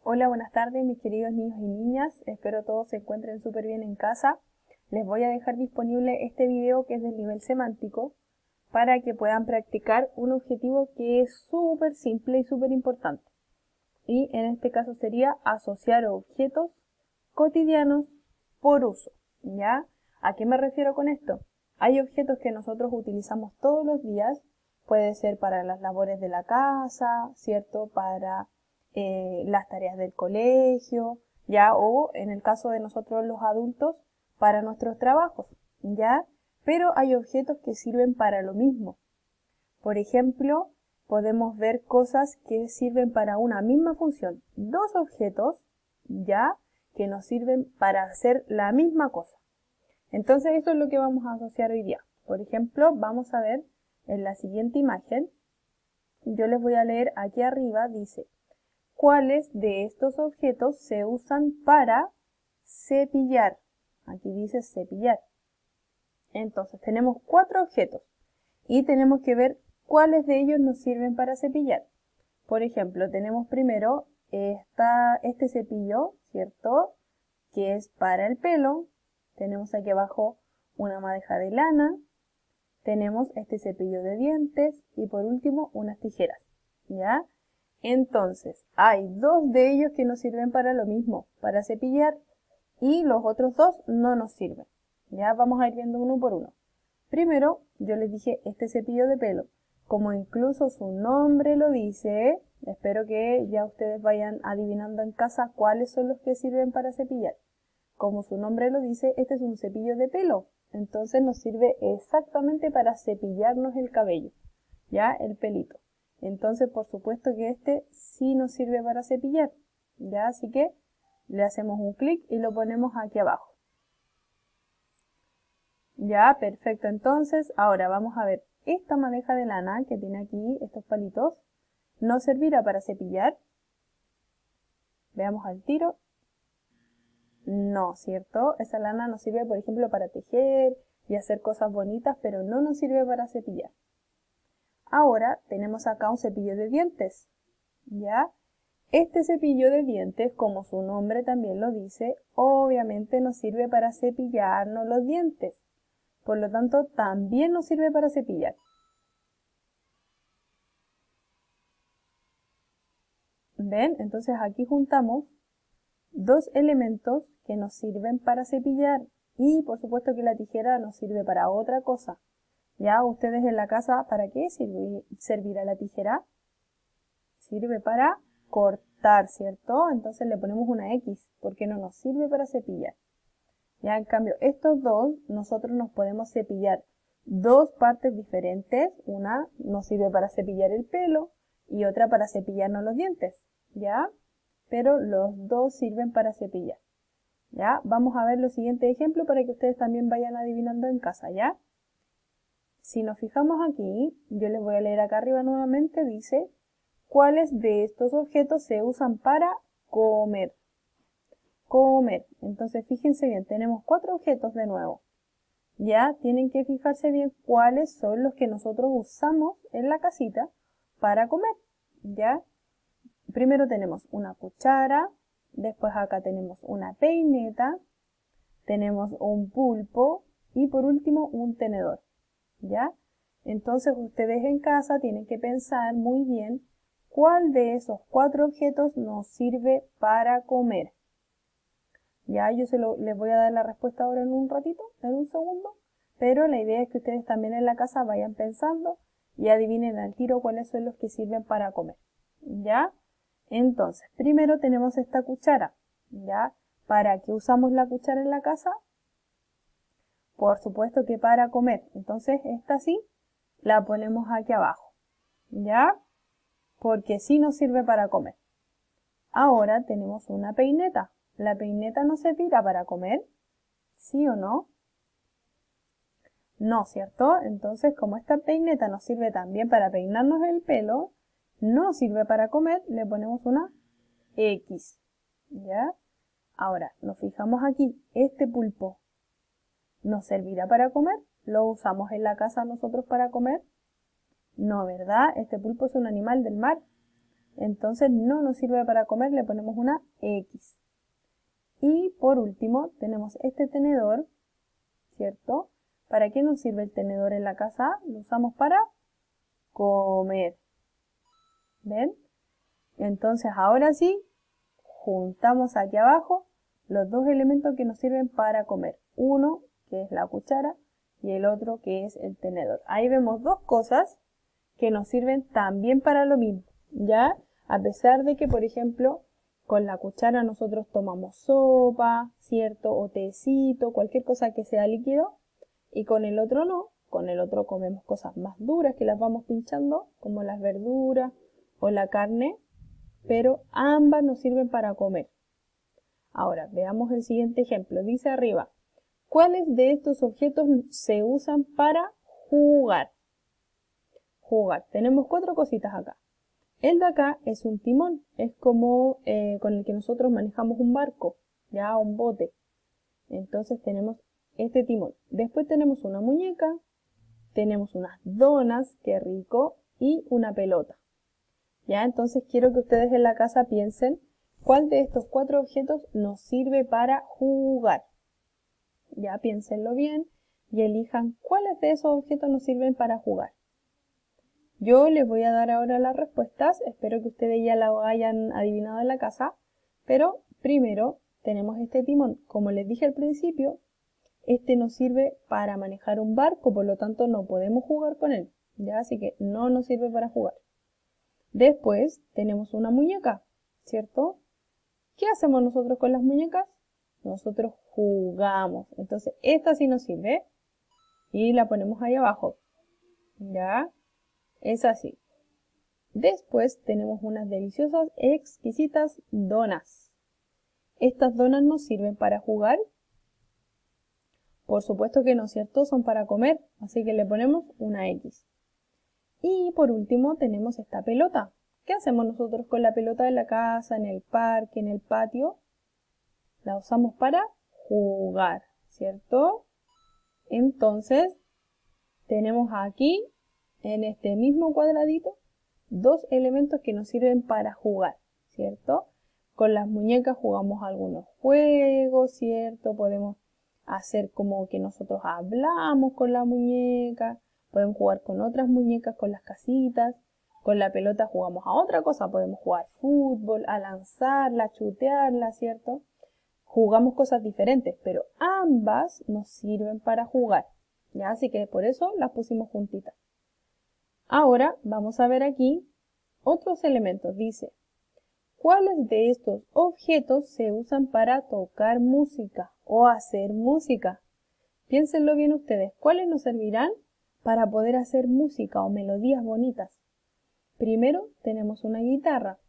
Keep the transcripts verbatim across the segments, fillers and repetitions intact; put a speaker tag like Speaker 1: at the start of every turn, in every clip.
Speaker 1: Hola, buenas tardes mis queridos niños y niñas, espero todos se encuentren súper bien en casa. Les voy a dejar disponible este video que es del nivel semántico para que puedan practicar un objetivo que es súper simple y súper importante. Y en este caso sería asociar objetos cotidianos por uso. ¿Ya? ¿A qué me refiero con esto? Hay objetos que nosotros utilizamos todos los días, puede ser para las labores de la casa, ¿cierto? Para eh, las tareas del colegio, ¿ya? O en el caso de nosotros los adultos, para nuestros trabajos, ¿ya? Pero hay objetos que sirven para lo mismo. Por ejemplo, podemos ver cosas que sirven para una misma función. Dos objetos, ¿ya? Que nos sirven para hacer la misma cosa. Entonces eso es lo que vamos a asociar hoy día. Por ejemplo, vamos a ver en la siguiente imagen. Yo les voy a leer aquí arriba, dice, ¿cuáles de estos objetos se usan para cepillar? Aquí dice cepillar. Entonces tenemos cuatro objetos y tenemos que ver cuáles de ellos nos sirven para cepillar. Por ejemplo, tenemos primero esta, este cepillo, ¿cierto? Que es para el pelo. Tenemos aquí abajo una madeja de lana. Tenemos este cepillo de dientes y por último unas tijeras, ¿ya? Entonces, hay dos de ellos que nos sirven para lo mismo, para cepillar, y los otros dos no nos sirven. Ya vamos a ir viendo uno por uno. Primero, yo les dije este cepillo de pelo. Como incluso su nombre lo dice, espero que ya ustedes vayan adivinando en casa cuáles son los que sirven para cepillar. Como su nombre lo dice, este es un cepillo de pelo. Entonces nos sirve exactamente para cepillarnos el cabello, ya el pelito. Entonces, por supuesto que este sí nos sirve para cepillar, ya, así que le hacemos un clic y lo ponemos aquí abajo. Ya, perfecto. Entonces, ahora vamos a ver esta madeja de lana que tiene aquí estos palitos. ¿Nos servirá para cepillar? Veamos al tiro. No, ¿cierto? Esa lana nos sirve, por ejemplo, para tejer y hacer cosas bonitas, pero no nos sirve para cepillar. Ahora tenemos acá un cepillo de dientes, ¿ya? Este cepillo de dientes, como su nombre también lo dice, obviamente nos sirve para cepillarnos los dientes. Por lo tanto, también nos sirve para cepillar. ¿Ven? Entonces aquí juntamos dos elementos que nos sirven para cepillar y por supuesto que la tijera nos sirve para otra cosa. Ya ustedes en la casa, ¿para qué sirve, servirá la tijera? Sirve para cortar, ¿cierto? Entonces le ponemos una X porque no nos sirve para cepillar. Ya en cambio estos dos nosotros nos podemos cepillar dos partes diferentes. Una nos sirve para cepillar el pelo y otra para cepillarnos los dientes, ¿ya? Pero los dos sirven para cepillar. ¿Ya? Vamos a ver los siguientes ejemplos para que ustedes también vayan adivinando en casa, ¿ya? Si nos fijamos aquí, yo les voy a leer acá arriba nuevamente, dice, ¿cuáles de estos objetos se usan para comer? Comer. Entonces fíjense bien, tenemos cuatro objetos de nuevo. Ya tienen que fijarse bien cuáles son los que nosotros usamos en la casita para comer, ¿ya? Primero tenemos una cuchara, después acá tenemos una peineta, tenemos un pulpo y por último un tenedor, ¿ya? Entonces ustedes en casa tienen que pensar muy bien cuál de esos cuatro objetos nos sirve para comer. Ya yo se lo, les voy a dar la respuesta ahora en un ratito, en un segundo, pero la idea es que ustedes también en la casa vayan pensando y adivinen al tiro cuáles son los que sirven para comer, ¿ya? Entonces, primero tenemos esta cuchara, ¿ya? ¿Para qué usamos la cuchara en la casa? Por supuesto que para comer. Entonces, esta sí, la ponemos aquí abajo, ¿ya? Porque sí nos sirve para comer. Ahora tenemos una peineta. ¿La peineta nos servirá para comer? ¿Sí o no? No, ¿cierto? Entonces, como esta peineta nos sirve también para peinarnos el pelo, no sirve para comer, le ponemos una X, ¿ya? Ahora, nos fijamos aquí, este pulpo, ¿nos servirá para comer? ¿Lo usamos en la casa nosotros para comer? No, ¿verdad? Este pulpo es un animal del mar. entonces no nos sirve para comer, le ponemos una X. Y por último tenemos este tenedor, ¿cierto? ¿Para qué nos sirve el tenedor en la casa? Lo usamos para comer. ¿Ven? Entonces ahora sí, juntamos aquí abajo los dos elementos que nos sirven para comer. Uno, que es la cuchara, y el otro, que es el tenedor. Ahí vemos dos cosas que nos sirven también para lo mismo, ¿ya? A pesar de que, por ejemplo, con la cuchara nosotros tomamos sopa, ¿cierto? O tecito, cualquier cosa que sea líquido, y con el otro no. Con el otro comemos cosas más duras que las vamos pinchando, como las verduras o la carne, pero ambas nos sirven para comer. Ahora, veamos el siguiente ejemplo. Dice arriba, ¿cuáles de estos objetos se usan para jugar? Jugar. Tenemos cuatro cositas acá. El de acá es un timón. Es como eh, con el que nosotros manejamos un barco, ya un bote. Entonces tenemos este timón. Después tenemos una muñeca, tenemos unas donas, qué rico, y una pelota. Ya, entonces quiero que ustedes en la casa piensen cuál de estos cuatro objetos nos sirve para jugar. Ya, piénsenlo bien y elijan cuáles de esos objetos nos sirven para jugar. Yo les voy a dar ahora las respuestas, espero que ustedes ya la hayan adivinado en la casa, pero primero tenemos este timón. Como les dije al principio, este nos sirve para manejar un barco, por lo tanto no podemos jugar con él, ya, así que no nos sirve para jugar. Después tenemos una muñeca, ¿cierto? ¿Qué hacemos nosotros con las muñecas? Nosotros jugamos. Entonces, esta sí nos sirve. Y la ponemos ahí abajo. ¿Ya? Es así. Después tenemos unas deliciosas, exquisitas donas. ¿Estas donas nos sirven para jugar? Por supuesto que no, ¿cierto? Son para comer. Así que le ponemos una X. Y por último tenemos esta pelota. ¿Qué hacemos nosotros con la pelota de la casa, en el parque, en el patio? La usamos para jugar, ¿cierto? Entonces, tenemos aquí, en este mismo cuadradito, dos elementos que nos sirven para jugar, ¿cierto? Con las muñecas jugamos algunos juegos, ¿cierto? Podemos hacer como que nosotros hablamos con la muñeca. Podemos jugar con otras muñecas, con las casitas. Con la pelota jugamos a otra cosa. Podemos jugar fútbol, a lanzarla, a chutearla, ¿cierto? Jugamos cosas diferentes, pero ambas nos sirven para jugar. ¿Ya? Así que por eso las pusimos juntitas. Ahora vamos a ver aquí otros elementos. Dice, ¿cuáles de estos objetos se usan para tocar música o hacer música? Piénsenlo bien ustedes. ¿Cuáles nos servirán para poder hacer música o melodías bonitas? Primero tenemos una guitarra.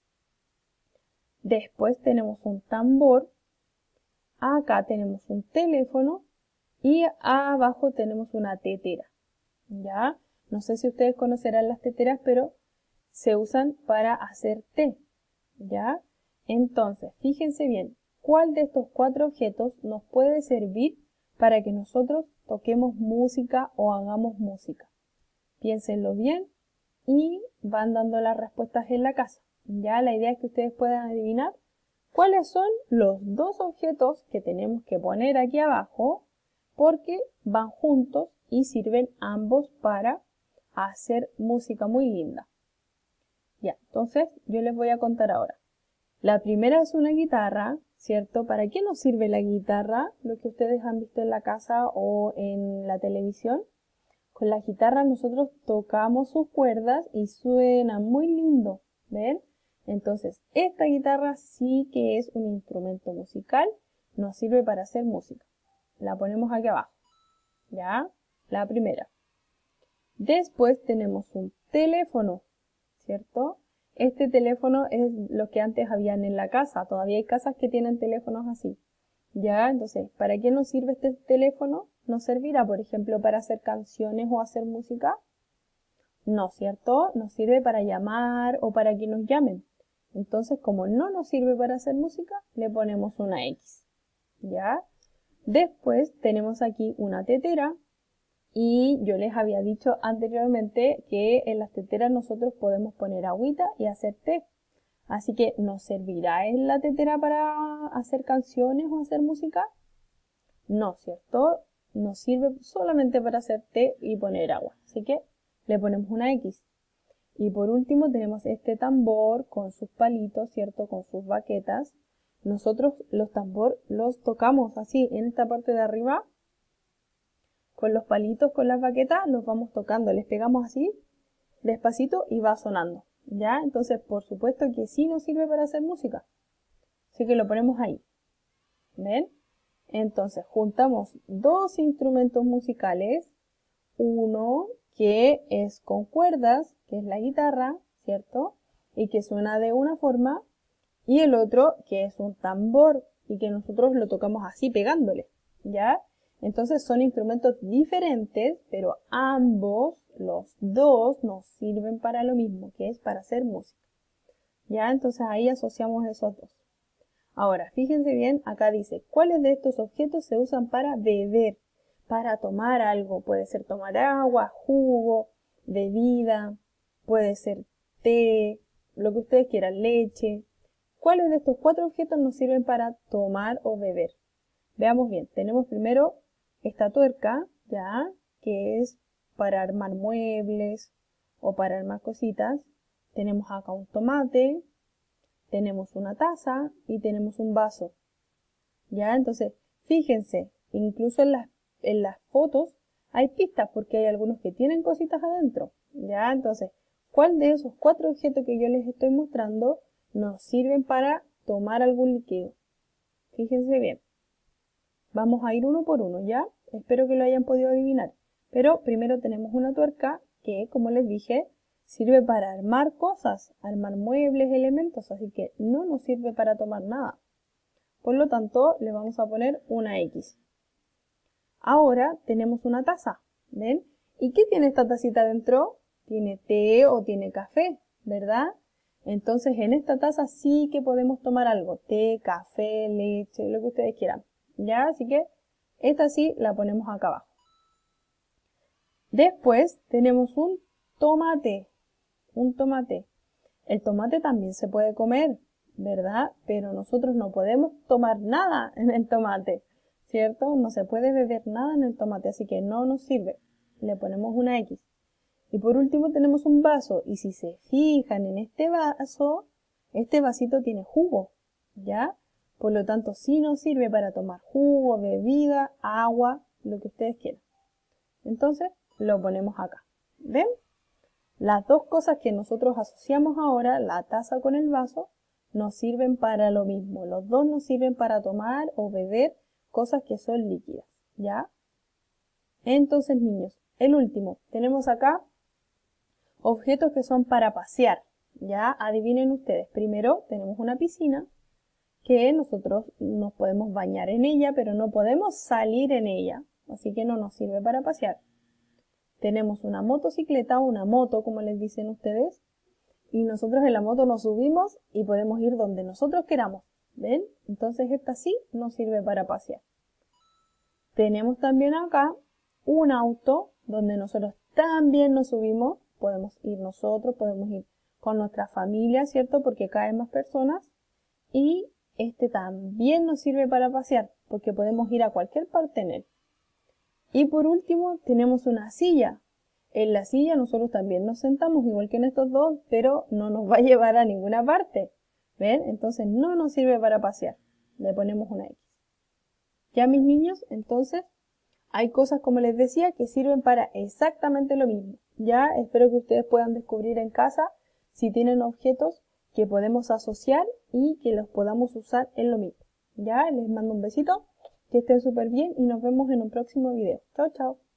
Speaker 1: Después tenemos un tambor. Acá tenemos un teléfono. Y abajo tenemos una tetera. ¿Ya? No sé si ustedes conocerán las teteras, pero se usan para hacer té. ¿Ya? Entonces, fíjense bien, ¿cuál de estos cuatro objetos nos puede servir para que nosotros toquemos música o hagamos música? Piénsenlo bien y van dando las respuestas en la casa. Ya, la idea es que ustedes puedan adivinar cuáles son los dos objetos que tenemos que poner aquí abajo, porque van juntos y sirven ambos para hacer música muy linda. Ya, entonces yo les voy a contar ahora. La primera es una guitarra, ¿cierto? ¿Para qué nos sirve la guitarra? Lo que ustedes han visto en la casa o en la televisión. Con la guitarra nosotros tocamos sus cuerdas y suena muy lindo, ¿ven? Entonces, esta guitarra sí que es un instrumento musical, nos sirve para hacer música. La ponemos aquí abajo, ¿ya? La primera. Después tenemos un teléfono, ¿cierto? Este teléfono es lo que antes habían en la casa. Todavía hay casas que tienen teléfonos así, ¿ya? Entonces, ¿para qué nos sirve este teléfono? ¿Nos servirá, por ejemplo, para hacer canciones o hacer música? No, ¿cierto? Nos sirve para llamar o para que nos llamen. Entonces, como no nos sirve para hacer música, le ponemos una X, ¿ya? Después tenemos aquí una tetera. Y yo les había dicho anteriormente que en las teteras nosotros podemos poner agüita y hacer té. Así que, ¿nos servirá en la tetera para hacer canciones o hacer música? No, ¿cierto? Nos sirve solamente para hacer té y poner agua. Así que le ponemos una X. Y por último tenemos este tambor con sus palitos, ¿cierto? Con sus baquetas. Nosotros los tambor los tocamos así en esta parte de arriba. Con los palitos, con las baquetas, los vamos tocando. Les pegamos así, despacito y va sonando. ¿Ya? Entonces, por supuesto que sí nos sirve para hacer música. Así que lo ponemos ahí. ¿Ven? Entonces, juntamos dos instrumentos musicales. Uno que es con cuerdas, que es la guitarra, ¿cierto? Y que suena de una forma. Y el otro que es un tambor y que nosotros lo tocamos así pegándole. ¿Ya? Entonces son instrumentos diferentes, pero ambos, los dos, nos sirven para lo mismo, que es para hacer música. ¿Ya? Entonces ahí asociamos esos dos. Ahora, fíjense bien, acá dice, ¿cuáles de estos objetos se usan para beber? Para tomar algo. Puede ser tomar agua, jugo, bebida, puede ser té, lo que ustedes quieran, leche. ¿Cuáles de estos cuatro objetos nos sirven para tomar o beber? Veamos bien, tenemos primero esta tuerca, ya, que es para armar muebles o para armar cositas. Tenemos acá un tomate, tenemos una taza y tenemos un vaso. Ya, entonces, fíjense, incluso en las, en las fotos hay pistas porque hay algunos que tienen cositas adentro. Ya, entonces, ¿cuál de esos cuatro objetos que yo les estoy mostrando nos sirven para tomar algún líquido? Fíjense bien. Vamos a ir uno por uno, ¿ya? Espero que lo hayan podido adivinar. Pero primero tenemos una tuerca que, como les dije, sirve para armar cosas, armar muebles, elementos, así que no nos sirve para tomar nada. Por lo tanto, le vamos a poner una X. Ahora tenemos una taza, ¿ven? ¿Y qué tiene esta tacita dentro? Tiene té o tiene café, ¿verdad? Entonces en esta taza sí que podemos tomar algo, té, café, leche, lo que ustedes quieran. ¿Ya? Así que esta sí la ponemos acá abajo. Después tenemos un tomate. Un tomate. El tomate también se puede comer, ¿verdad? Pero nosotros no podemos tomar nada en el tomate, ¿cierto? No se puede beber nada en el tomate, así que no nos sirve. Le ponemos una X. Y por último tenemos un vaso. Y si se fijan en este vaso, este vasito tiene jugo, ¿ya? Por lo tanto, sí nos sirve para tomar jugo, bebida, agua, lo que ustedes quieran. Entonces, lo ponemos acá. ¿Ven? Las dos cosas que nosotros asociamos ahora, la taza con el vaso, nos sirven para lo mismo. Los dos nos sirven para tomar o beber cosas que son líquidas. ¿Ya? Entonces, niños, el último. Tenemos acá objetos que son para pasear. ¿Ya? Adivinen ustedes. Primero, tenemos una piscina, que nosotros nos podemos bañar en ella, pero no podemos salir en ella, así que no nos sirve para pasear. Tenemos una motocicleta o una moto, como les dicen ustedes, y nosotros en la moto nos subimos y podemos ir donde nosotros queramos, ¿ven? Entonces esta sí nos sirve para pasear. Tenemos también acá un auto donde nosotros también nos subimos, podemos ir nosotros, podemos ir con nuestra familia, ¿cierto? Porque caen más personas, y este también nos sirve para pasear, porque podemos ir a cualquier parte en él. Y por último, tenemos una silla. En la silla nosotros también nos sentamos, igual que en estos dos, pero no nos va a llevar a ninguna parte. ¿Ven? Entonces no nos sirve para pasear. Le ponemos una X. Ya, mis niños, entonces, hay cosas, como les decía, que sirven para exactamente lo mismo. Ya, espero que ustedes puedan descubrir en casa si tienen objetos que podemos asociar y que los podamos usar en lo mismo. Ya, les mando un besito, que estén súper bien y nos vemos en un próximo video. Chao, chao.